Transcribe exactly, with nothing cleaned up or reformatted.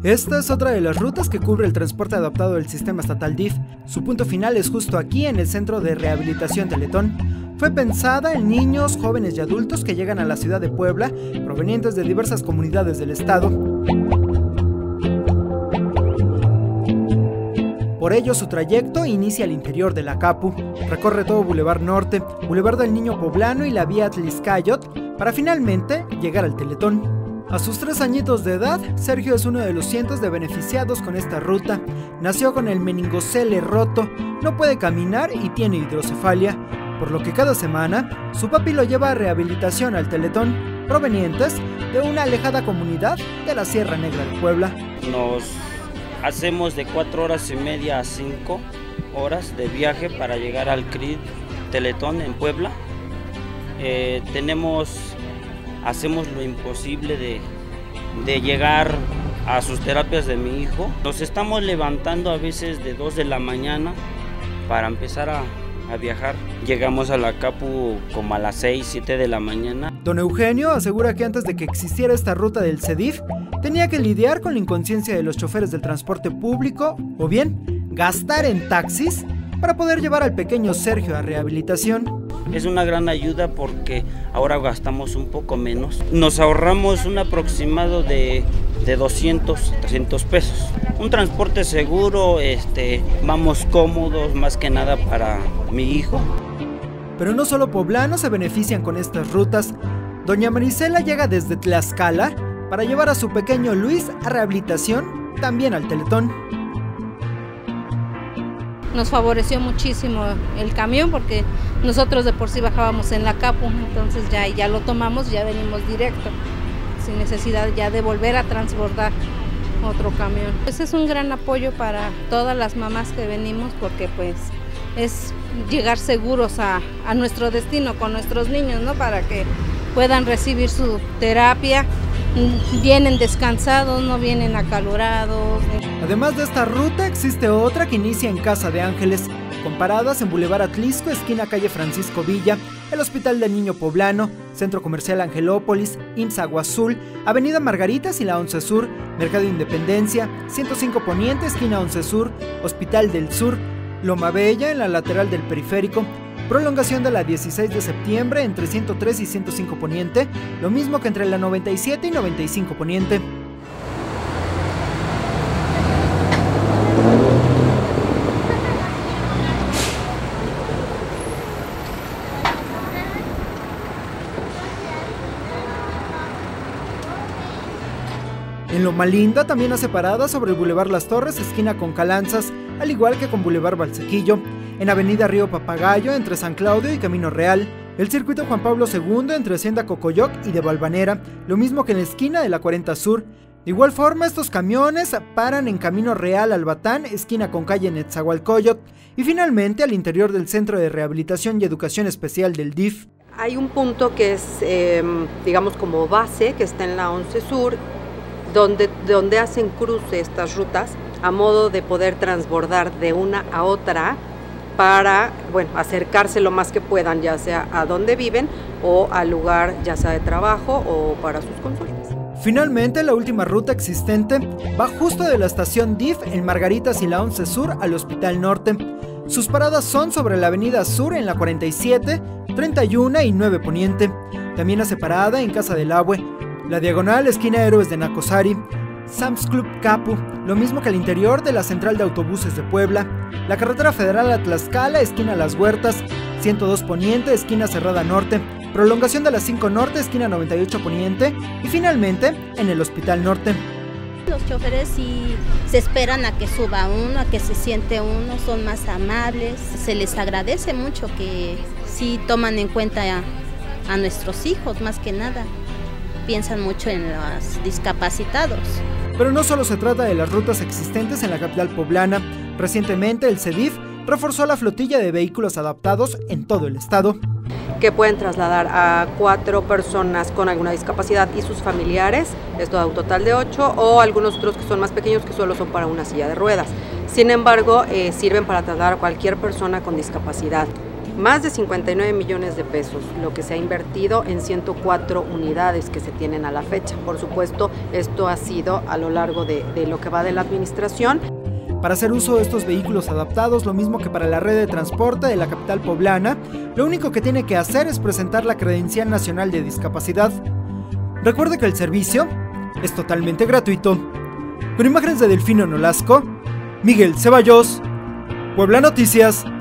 Esta es otra de las rutas que cubre el transporte adaptado del sistema estatal D I F. Su punto final es justo aquí, en el Centro de Rehabilitación Teletón. Fue pensada en niños, jóvenes y adultos que llegan a la ciudad de Puebla, provenientes de diversas comunidades del estado. Por ello, su trayecto inicia al interior de la Capu. Recorre todo Boulevard Norte, Boulevard del Niño Poblano y la vía Atlixcáyotl, para finalmente llegar al Teletón. A sus tres añitos de edad, Sergio es uno de los cientos de beneficiados con esta ruta. Nació con el meningocele roto, no puede caminar y tiene hidrocefalia, por lo que cada semana su papi lo lleva a rehabilitación al Teletón, provenientes de una alejada comunidad de la Sierra Negra de Puebla. Nos hacemos de cuatro horas y media a cinco horas de viaje para llegar al C R I Teletón en Puebla. Eh, tenemos, hacemos lo imposible de, de llegar a sus terapias de mi hijo. Nos estamos levantando a veces de dos de la mañana para empezar a, a viajar. Llegamos a la Capu como a las seis, siete de la mañana. Don Eugenio asegura que antes de que existiera esta ruta del C E D I F, tenía que lidiar con la inconsciencia de los choferes del transporte público o bien gastar en taxis para poder llevar al pequeño Sergio a rehabilitación. Es una gran ayuda porque ahora gastamos un poco menos. Nos ahorramos un aproximado de, de doscientos, trescientos pesos. Un transporte seguro, este, vamos cómodos más que nada para mi hijo. Pero no solo poblanos se benefician con estas rutas. Doña Marisela llega desde Tlaxcala para llevar a su pequeño Luis a rehabilitación, también al Teletón. Nos favoreció muchísimo el camión porque nosotros de por sí bajábamos en la Capu, entonces ya, ya lo tomamos, ya venimos directo, sin necesidad ya de volver a transbordar otro camión. Pues es un gran apoyo para todas las mamás que venimos porque pues es llegar seguros a, a nuestro destino con nuestros niños, ¿no? Para que puedan recibir su terapia. Vienen descansados, no vienen acalorados. Además de esta ruta, existe otra que inicia en Casa de Ángeles, con paradas en Boulevard Atlixco, esquina calle Francisco Villa, el Hospital del Niño Poblano, Centro Comercial Angelópolis, I M S S Agua Azul, Avenida Margaritas y la once Sur, Mercado Independencia, ciento cinco Poniente, esquina once Sur, Hospital del Sur, Loma Bella en la lateral del Periférico, prolongación de la dieciséis de septiembre entre ciento tres y ciento cinco Poniente, lo mismo que entre la noventa y siete y noventa y cinco Poniente. En Loma Linda también hace paradas sobre el Boulevard Las Torres, esquina con Calanzas, al igual que con Boulevard Valsequillo. En Avenida Río Papagayo, entre San Claudio y Camino Real. El circuito Juan Pablo segundo, entre Hacienda Cocoyoc y de Valvanera, lo mismo que en la esquina de la cuarenta Sur. De igual forma, estos camiones paran en Camino Real Albatán, esquina con calle Netzahualcóyotl, y finalmente al interior del Centro de Rehabilitación y Educación Especial del D I F. Hay un punto que es, eh, digamos, como base, que está en la once Sur, donde, donde hacen cruce estas rutas a modo de poder transbordar de una a otra para, bueno, acercarse lo más que puedan, ya sea a donde viven o al lugar, ya sea de trabajo o para sus consultas. Finalmente, la última ruta existente va justo de la estación D I F en Margaritas y la once Sur al Hospital Norte. Sus paradas son sobre la Avenida Sur en la cuarenta y siete, treinta y uno y nueve Poniente. También hace parada en Casa del Abue, la diagonal esquina Héroes de Nacosari, Sam's Club Capu, lo mismo que al interior de la Central de Autobuses de Puebla, la carretera federal a Tlaxcala, esquina Las Huertas, ciento dos Poniente, esquina Cerrada Norte, prolongación de la cinco Norte, esquina noventa y ocho Poniente, y finalmente en el Hospital Norte. Los choferes sí se esperan a que suba uno, a que se siente uno, son más amables, se les agradece mucho que sí toman en cuenta a, a nuestros hijos más que nada. Piensan mucho en los discapacitados. Pero no solo se trata de las rutas existentes en la capital poblana. Recientemente el C E D I F reforzó la flotilla de vehículos adaptados en todo el estado, que pueden trasladar a cuatro personas con alguna discapacidad y sus familiares, esto da un total de ocho, o algunos otros que son más pequeños que solo son para una silla de ruedas. Sin embargo, eh, sirven para trasladar a cualquier persona con discapacidad. más de cincuenta y nueve millones de pesos, lo que se ha invertido en ciento cuatro unidades que se tienen a la fecha. Por supuesto, esto ha sido a lo largo de, de lo que va de la administración. Para hacer uso de estos vehículos adaptados, lo mismo que para la red de transporte de la capital poblana, lo único que tiene que hacer es presentar la Credencial Nacional de Discapacidad. Recuerde que el servicio es totalmente gratuito. Con imágenes de Delfino Nolasco, Miguel Ceballos, Puebla Noticias.